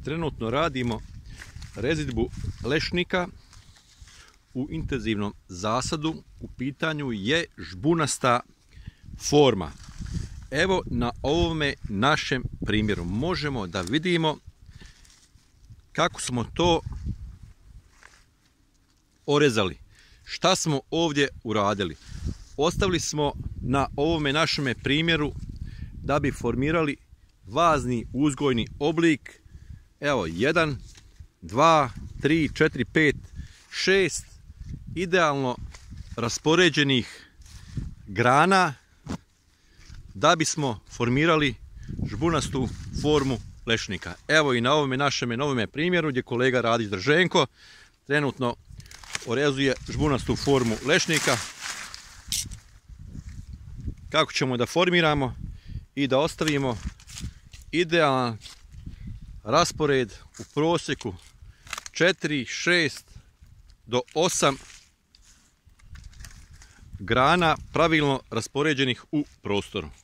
Trenutno radimo rezidbu lešnika u intenzivnom zasadu. U pitanju je žbunasta forma. Evo na ovome našem primjeru možemo da vidimo kako smo to orezali. Šta smo ovdje uradili? Ostavili smo na ovome našem primjeru da bi formirali vazni uzgojni oblik. Evo 1, 2, 3, 4, 5, 6 idealno raspoređenih grana da bismo formirali žbunastu formu lešnika. Evo i na ovome našem novome primjeru gdje kolega Radić Drženko trenutno orezuje žbunastu formu lešnika. Kako ćemo da formiramo i da ostavimo idealan raspored u prosjeku 4, 6 do 8 grana pravilno raspoređenih u prostoru.